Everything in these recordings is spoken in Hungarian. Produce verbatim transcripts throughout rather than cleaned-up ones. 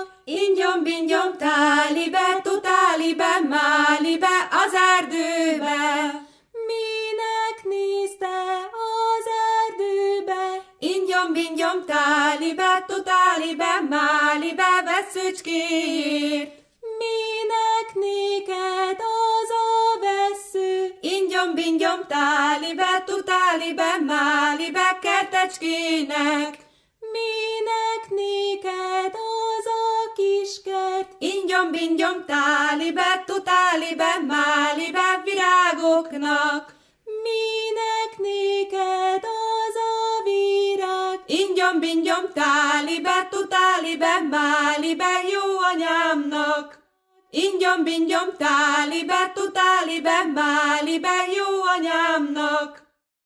Ingyom-bingyom tálibe, tutálibe, málibe, az erdőbe. Minek nézte az erdőbe? Ingyom-bingyom tálibe, tutálibe, málibe, vesszőcskéért. Minek néked az a vessző? Ingyom-bingyom tálibe, tutálibe, málibe, kertecskének. Minek néked az a kiskert? Ingyom-bingyom tálibe, tutálibe, málibe, virágoknak. Minek néked az a virág? Ingyom-bingyom tálibe, tutálibe, málibe, jó anyámnak. Ingyom-bingyom tálibe, tutálibe, málibe, jó anyámnak.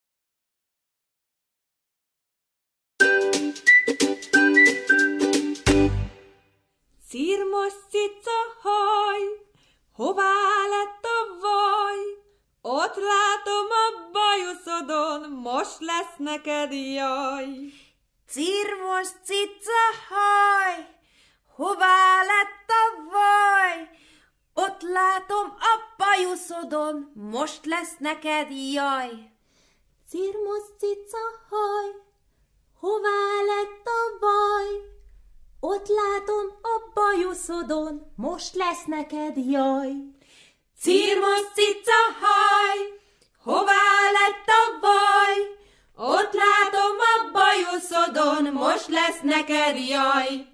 Cirmos cica haj, hová lett a vaj? Ott látom a bajuszodon, most lesz neked jaj. Cirmos cica haj, hová lett a vaj? Ott látom a bajuszodon, most lesz neked jaj. Cirmos cica haj, hová lett a baj? Ott látom a bajuszodon, most lesz neked jaj. Cirmos cica haj, hová lett a baj? Ott látom a bajuszodon, most lesz neked jaj.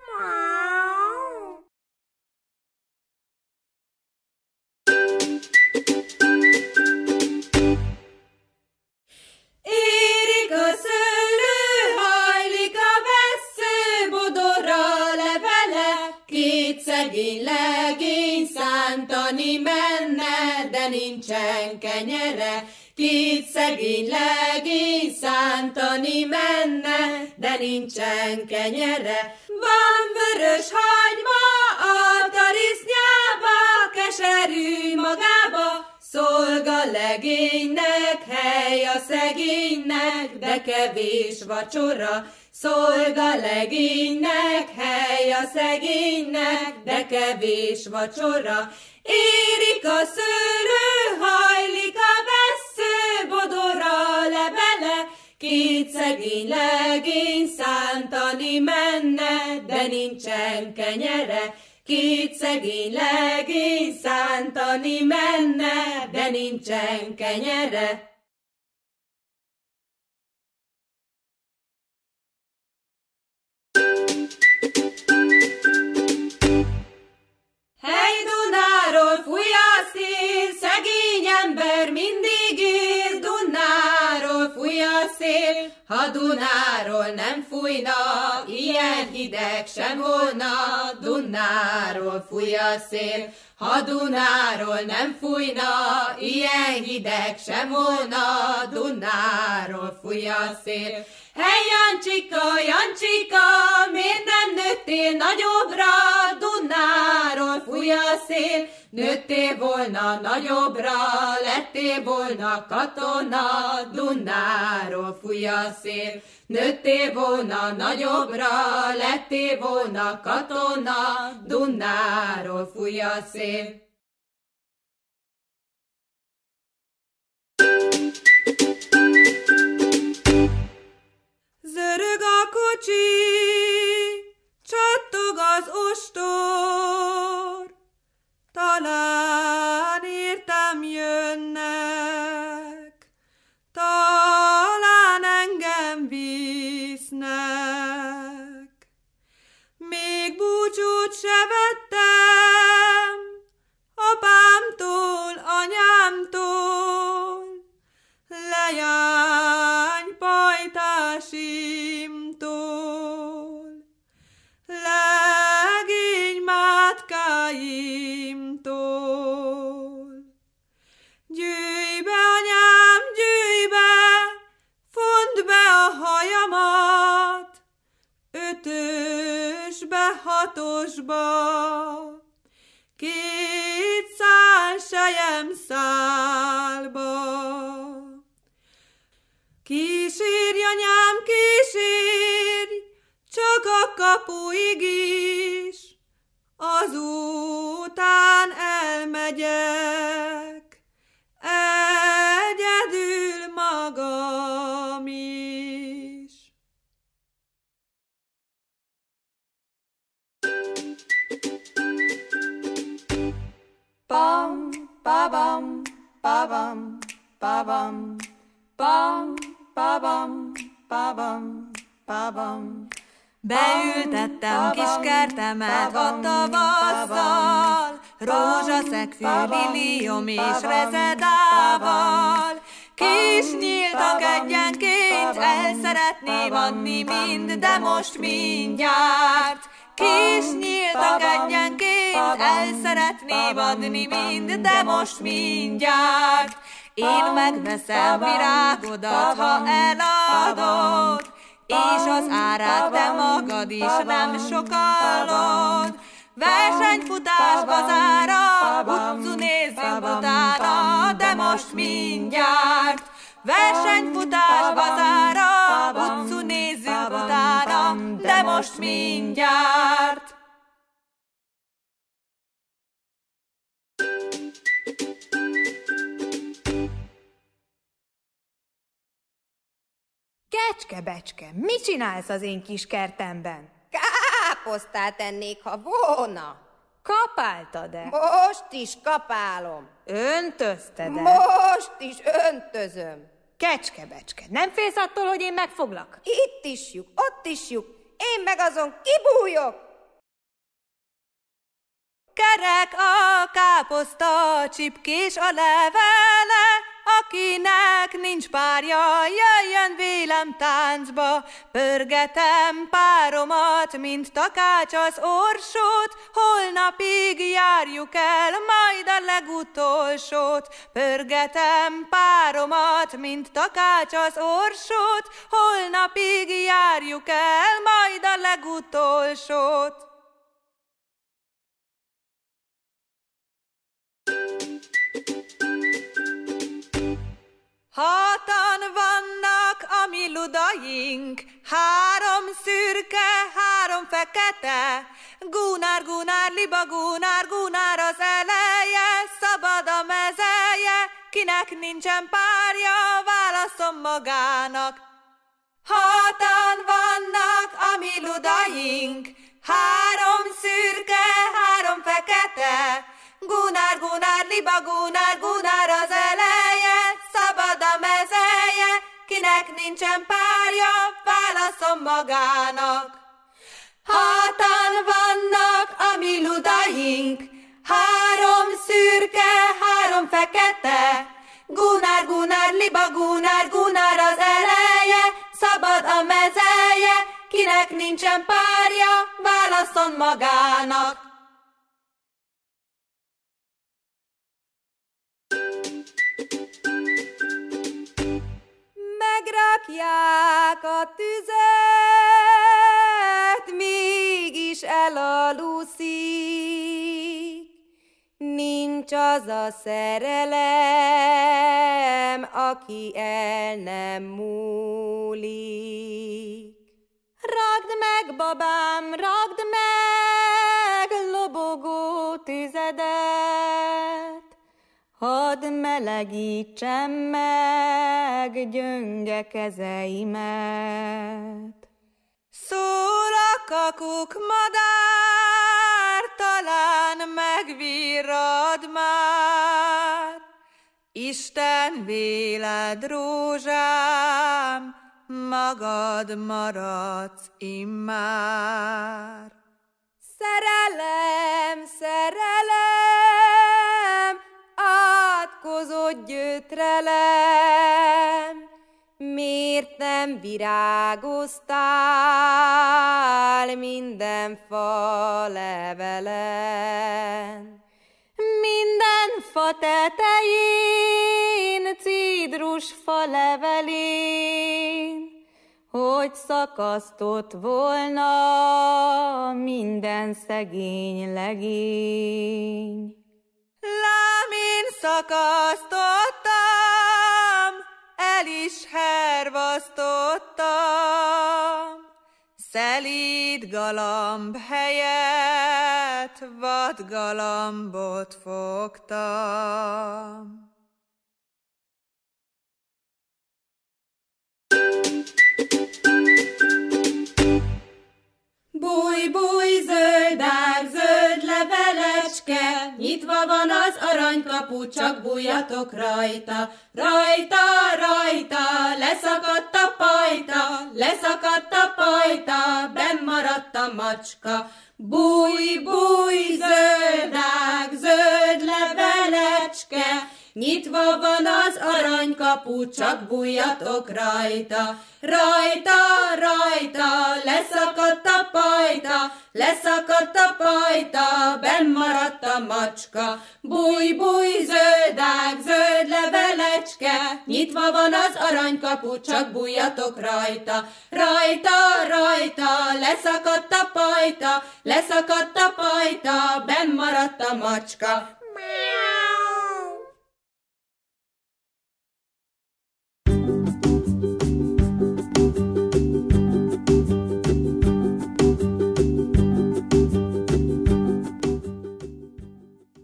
Érik a szőlő, hajlik a vessző, bodorra levele, két szegény legény szántani menne, de nincsen kenyere. Két szegény legény szántani menne, de nincsen kenyere. Van vörös hagyma a tarisznyába, keserű magába, szolga legénynek, hely a szegénynek, de kevés vacsora. Szolga legénynek, hely a szegénynek, de kevés vacsora. Érik a szőlő, hajlik a vessző, bodorra levele, két szegény legény szántani menne, de nincsen kenyere. Két szegény legény szántani menne, de nincsen kenyere. Hely Dunáról fúj a szél, szegény ember mindig él. Dunáról fúj a szél, ha Dunáról nem fújna, ilyen hideg sem volna. Dunáról fúj a szél, ha Dunáról nem fújna, ilyen hideg sem volna. Dunáról fúj a szél. Hely Jancsika, Jancsika, miért nem nőttél nagyobbra? Dunáról fúj a szél, nőttél volna nagyobbra, lettél volna katona. Dunáról fúj a szél, nőttél volna nagyobbra, lettél volna katona. Dunáról fúj a szél. Zörög a kocsi, csattog az ostor, talán értem jönnek, talán engem visznek. Még búcsút se vettem apámtól, anyámtól, lejány pajtásimtól, legény mátkáimtól. Gyűjj be, anyám, gyűjj be, fondd be a hajamat, ötösbe, hatosba, két szál sejem szálba. Kísérj, anyám, kísérj, csak a kapuig is, pabam, pam, pabam, pabam, pabam. Beültettem kis kertemet a tavasszal, rózsaszegfű, lilium és rezedával. Kis nyíltak egyenként, el szeretném adni mind, de most mindjárt. Kis nyíltak egyenként, el szeretném adni mind, de most mindjárt. Én megveszem virágodat, ha eladod, és az árát te magad is nem sokalod. Versenyfutás bazára, utcu nézzünk utána, de most mindjárt. Versenyfutás bazára, utcu nézzünk utána, de most mindjárt. Kecske-becske, mit csinálsz az én kis kertemben? Káposztát ennék, ha volna. Kapáltad-e? Most is kapálom. Öntözted-e? Most is öntözöm. Kecske-becske, nem félsz attól, hogy én megfoglak? Itt is lyuk, ott is lyuk, én meg azon kibújok. Kerek a káposzta, csipkés a levele, akinek nincs párja, jöjjön vélem táncba. Pörgetem páromat, mint takács az orsót, holnapig járjuk el, majd a legutolsót. Pörgetem páromat, mint takács az orsót, holnapig járjuk el, majd a legutolsót. Hatan vannak a mi ludaink, három szürke, három fekete. Gunár, Gunár, liba, Gunár, Gunár az eleje, szabad a mezeje, kinek nincsen párja, válaszom magának. Hatan vannak a mi ludaink, három szürke, három fekete. Gunár, Gunár, liba, Gunár, Gunár az eleje, szabad a mezeje, kinek nincsen párja, válaszom magának. Hatan vannak a mi ludaink, három szürke, három fekete. Gunár, Gunár, liba, Gunár, Gunár az eleje, szabad a mezeje, kinek nincsen párja, válaszol magának. Megrakják a tüzet, mégis elaluszik. Nincs az a szerelem, aki el nem múlik. Ragd meg, babám, ragd meg lobogó tüzedet, hadd melegítsem meg gyönge kezeimet. Szól a kakuk madár, talán megvirrad már. Isten véled, rózsám, magad maradsz immár. Szerelem, szerelem, átkozott gyötrelem, miért nem virágoztál minden fa levelen? Minden fa tetején, cidrusfa levelén, hogy szakasztott volna minden szegény legény. Lám én szakasztottam, el is hervasztottam, szelíd galamb helyett vadgalambot fogtam. Bújj, bújj, zöld ág, zöld levelecske, nyitva van az aranykapu, kapu, csak bújjatok rajta. Rajta, rajta, leszakadt a pajta, leszakadt a pajta, benn maradt a macska. Búj, búj, zöld ág, zöld levelecske, nyitva van az aranykapu, csak bújjatok rajta. Rajta, rajta, leszakadt a pajta, leszakadt a pajta, benn maradt a macska. Búj, búj, zöld ág, zöld levelecske, nyitva van az aranykapu, csak bújjatok rajta. Rajta, rajta, leszakadt a pajta, leszakadt a pajta, benn maradt a macska.